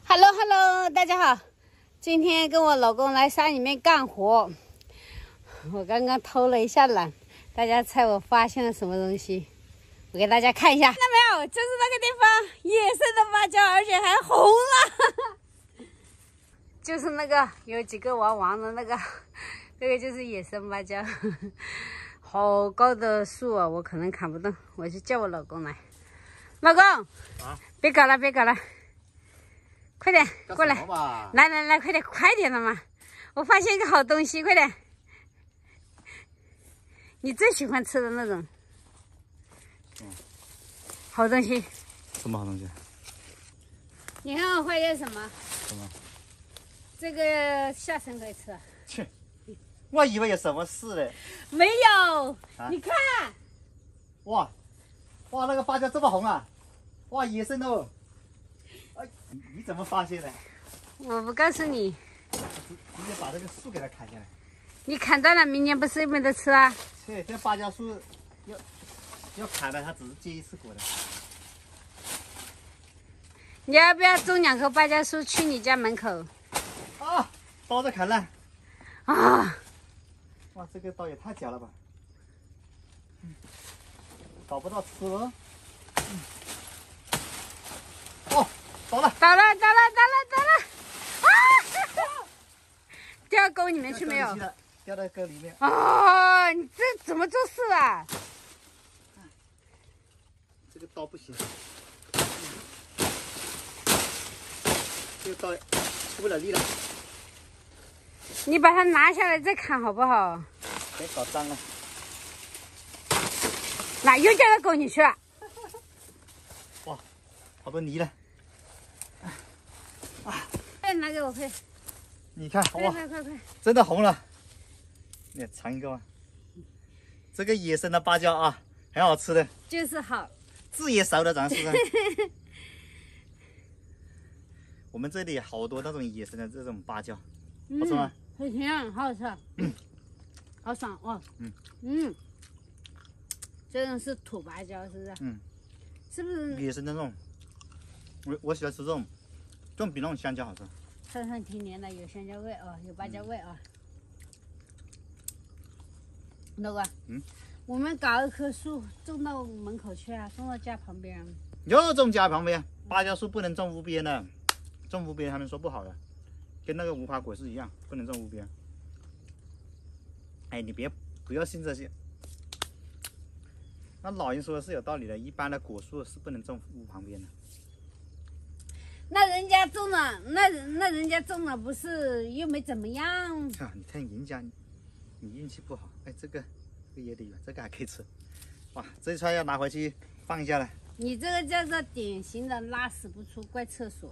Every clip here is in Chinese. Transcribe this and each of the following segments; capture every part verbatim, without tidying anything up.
Hello Hello， 大家好，今天跟我老公来山里面干活。我刚刚偷了一下懒，大家猜我发现了什么东西？我给大家看一下，看到没有？就是那个地方野生的芭蕉，而且还红了。就是那个有几个黄黄的那个，这个就是野生芭蕉。好高的树啊，我可能砍不动，我去叫我老公来。老公，啊，别搞了，别搞了。快点过来，来来来，快点，快点了嘛！我发现一个好东西，快点！你最喜欢吃的那种，嗯，好东西。 什么好东西？ 你看我发现什么？ 什么？ 这个下身可以吃啊？ 去，我以为有什么事嘞。 没有，啊、你看。 哇，哇，那个芭蕉这么红啊！哇，野生的哦。哎，你你怎么发现的？ 我不告诉你。 直接把这个树给它砍下来。 你砍断了，明年不是没得吃啊？ 对，这芭蕉树要要砍了，它只是结一次果的。 你要不要种两棵芭蕉树去你家门口？ 啊，刀子砍烂。 啊！ 哇，这个刀也太假了吧！嗯，找不到吃了。嗯。哦。倒了， 倒了，倒了，倒了，倒了！啊！掉沟里面去没有？ 掉到沟里面。 哦，你这怎么做事啊？ 这个刀不行，这个刀出不了力了。 你把它拿下来再砍好不好？ 别搞脏了。 那又掉到沟里去了。 哇，好多泥了。 啊！快拿给我快！ 你看，哇， 快快快！ 真的红了。你尝一个吧。这个野生的芭蕉啊，很好吃的。 就是好。 字也熟的，咱是不是？我们这里好多那种野生的这种芭蕉，好吃吗？ 很甜，好好吃。嗯，好爽哦。嗯嗯，这种是土芭蕉，是不是？嗯。是不是？ 野生的那种，我我喜欢吃这种。这种比那种香蕉好吃， 酸酸甜甜的，有香蕉味哦，有芭蕉味啊。老公，嗯，我们搞一棵树种到门口去啊，种到家旁边。 又种家旁边，芭蕉树不能种屋边的，种屋边他们说不好的，跟那个无花果是一样，不能种屋边。哎，你别不要信这些，那老人说的是有道理的，一般的果树是不能种屋旁边的。 那人家种了，那那人家种了，不是又没怎么样？ 啊，你看人家，你运气不好。哎，这个这个也得有，这个还可以吃。哇，这一串要拿回去放一下了。 你这个叫做典型的拉屎不出怪厕所。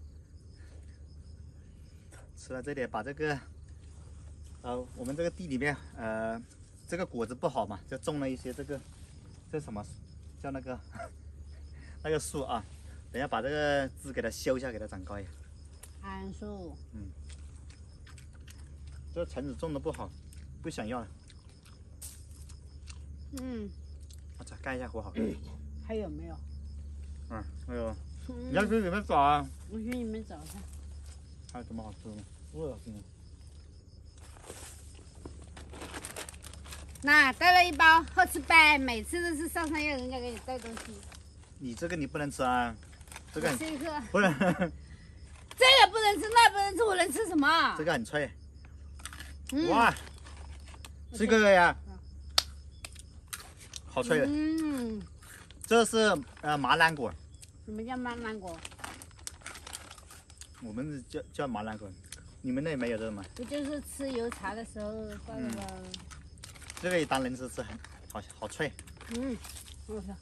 吃了这点，把这个，呃，我们这个地里面，呃，这个果子不好嘛，就种了一些这个，这什么，叫那个那个树啊。等下把这个枝给它修一下，给它长高一点。 桉树。 嗯。这个橙子种的不好，不想要了。嗯。我再盖一下火好。 嗯、还有没有？ 嗯，还有。嗯、你要去里面找啊。 我去里面找看。 还有什么好吃的吗？恶心。 那带了一包，好吃呗！每次都是上山要人家给你带东西。 你这个你不能吃啊。这个吃一颗不能， 这个不能吃，那不能吃，我能吃什么？ 这个很脆，嗯、哇，这个呀，嗯、好脆的。嗯，这是呃马兰果。 什么叫马兰果？ 我们叫叫马兰果，你们那没有这个吗？ 不就是吃油茶的时候放的吗？嗯、 这个也当零食吃，很好好脆。 嗯，我说。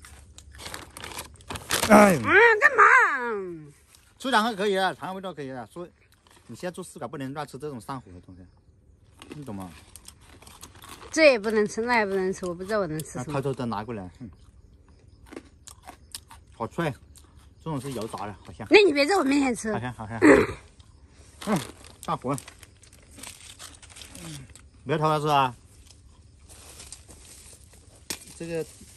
哎， 啊，干嘛？ 吃两个可以啊，尝味道可以啊。所以你现在做事搞不能乱吃这种上火的东西，你懂吗？ 这也不能吃，那也不能吃，我不知道我能吃什么。 偷偷的拿过来，嗯，好脆，这种是油炸的，好香。 那你别在我面前吃。 好香，好香。嗯，上火。嗯，不要偷着吃啊。这个